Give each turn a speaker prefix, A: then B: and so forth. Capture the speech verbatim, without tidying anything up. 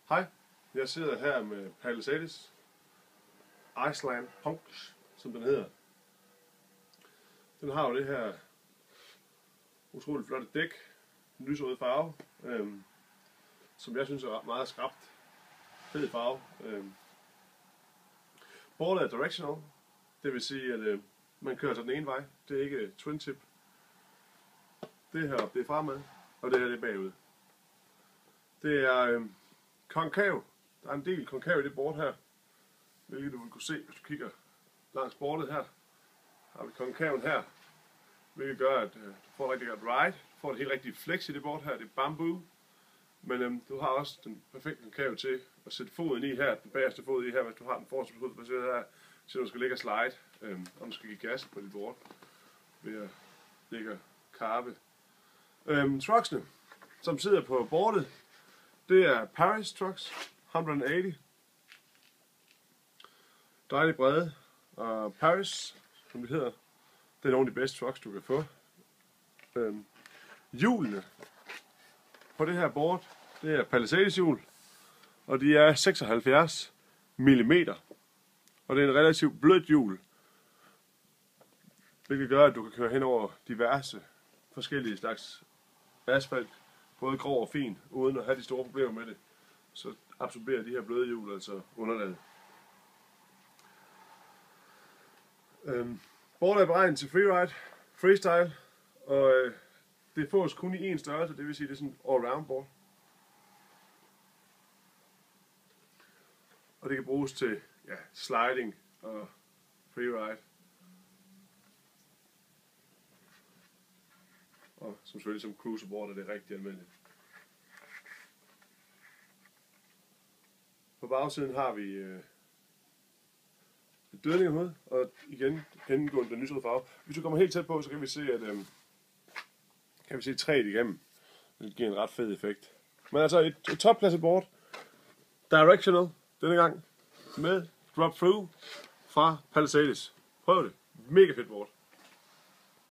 A: Hej, jeg sidder her med Palisades Iceland Punch, som den hedder. Den har jo det her utroligt flotte dæk, en lysrød farve, øhm, som jeg synes er meget skrapt, fed farve. Øhm. Bordet er directional, det vil sige at øh, man kører til den ene vej, det er ikke twin tip. Det her det er fremad, og det her det er bagud. Det er øh, konkav. Der er en del konkav i det board her, hvilket du vil kunne se, hvis du kigger langs bordet her. Har vi konkaven her, hvilket gør, at øh, du får rigtig godt ride. Du får det helt rigtige flex i det board her, det er bamboo. Men øhm, du har også den perfekte konkav til at sætte foden i her, den bagerste fod i her, hvis du har den forreste fod baseret her, så du skal ligge og slide, øhm, og du skal give gas på dit board ved at ligge og karpe. Øhm, trucksene, som sidder på boardet, det er Paris Trucks et hundrede og otte. Dejligt brede, og Paris, som det hedder, det er nogle af de bedste trucks, du kan få. Øhm, hjulene på det her board, det er Palisades hjul, og de er seksoghalvfjerds millimeter. Og det er en relativt blødt hjul, hvilket gør, at du kan køre hen over diverse forskellige slags asfalt, både grov og fin, uden at have de store problemer med det. Så absorberer de her bløde hjul altså underlaget. Øhm, Boardet er beregnet til freeride, freestyle, og øh, det fås kun i én størrelse, det vil sige, det er sådan en all-round board. Og det kan bruges til ja, sliding og freeride. Og som selvfølgelig som cruiserboard er det rigtig almindeligt. På bagsiden har vi øh, et dødningehoved, og igen gennemgående den lysrøde farve. Hvis du kommer helt tæt på, så kan vi se, at øh, kan vi se træet igennem. Det giver en ret fed effekt. Men altså et, et topplasset board, directional denne gang, med drop through fra Palisades. Prøv det. Mega fedt board.